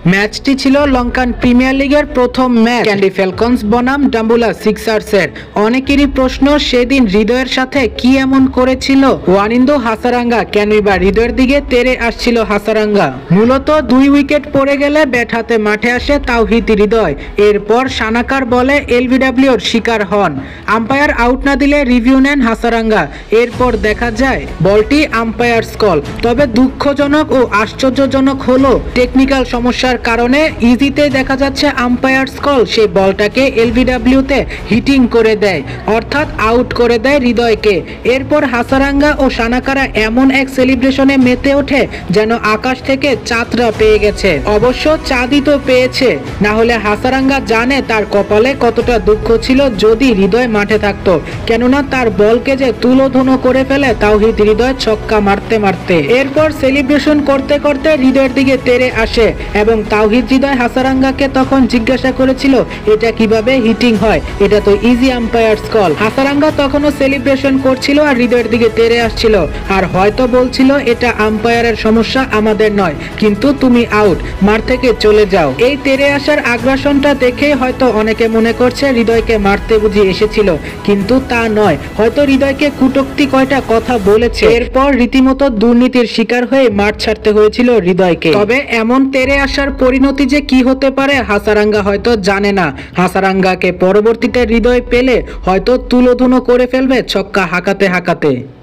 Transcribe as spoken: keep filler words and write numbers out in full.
ম্যাচটি ছিল লঙ্কান প্রিমিয়ার লিগের প্রথম ম্যাচ ক্যান্ডি ফ্যালকনস বনাম ডাম্বুলা সিক্সার্সের। অনেকেরই প্রশ্ন, সেদিন হৃদয়ের সাথে কি এমন করেছিল ওয়ানিন্দু হাসারাঙ্গা? কেনই বা হৃদয়ের দিকে তেড়ে আসছিল হাসারাঙ্গা? মূলত দুই উইকেট পড়ে গেলে ব্যাট হাতে মাঠে আসে তাওহিদ হৃদয়। এরপর সানাকার বলে এলবিডব্লিউর শিকার হন। আম্পায়ার আউট না দিলে রিভিউ নেন হাসারাঙ্গা। এরপর দেখা যায় বলটি আম্পায়ার্স কল। তবে দুঃখজনক ও আশ্চর্যজনক হলো টেকনিক্যাল সমস্যার কারণে ইজিতে দেখা যাচ্ছে আম্পায়ার্স কল সেই বলটাকে এলবিডব্লিউতে হিটিং করে দেয়, অর্থাৎ আউট করে দেয় হৃদয়কে। এরপর হাসারাঙ্গা ও সানাকারা এমন এক সেলিব্রেশনে মেতে ওঠে যেন আকাশ থেকে চাঁদরা পেয়ে গেছে। অবশ্য চাঁদই তো পেয়েছে, না হলে হাসারাঙ্গা জানে তার কপালে কতটা দুঃখ ছিল যদি হৃদয় মাঠে থাকতো, কেননা তার বলকে যে তুলোধুনো করে ফেলে তাওহিদ হৃদয় ছক্কা মারতে মারতে। এরপর সেলিব্রেশন করতে করতে হৃদয়ের দিকে তেড়ে আসে এবং তাওহিদ হৃদয় হাসারাঙ্গাকে তখন জিজ্ঞাসা করেছিল এটা কিভাবে হিটিং হয়, এটা তো ইজি আম্পায়ার্স কল। হাসারাঙ্গা তখনও সেলিব্রেশন করছিল আর হৃদয়ের দিকে তেড়ে আসছিল আর হয়তো বলছিল এটা আম্পায়ারের সমস্যা, আমাদের নয়, কিন্তু তুমি আউট, মাঠ থেকে চলে যাও। এই তেড়ে আসার আগ্রাসনটা দেখে হয়তো অনেকে মনে করছে হৃদয়কে মারতে বুঝি এসেছিল, কিন্তু তা নয়। হয়তো হৃদয়কে কুটুক্তি কয়টা কথা বলেছে, এরপর রীতিমতো দুর্নীতির শিকার হয়ে মাঠ ছাড়তে হয়েছিল হৃদয়কে। তবে এমন তেড়ে আসার পরিণতি যে কি হতে পারে হাসারাঙ্গা হয়তো জানে না। হাসারাঙ্গাকে পরবর্তীতে হৃদয় পেলে হয়তো তুলোধুনো করে ফেলবে ছক্কা হাঁকাতে হাঁকাতে।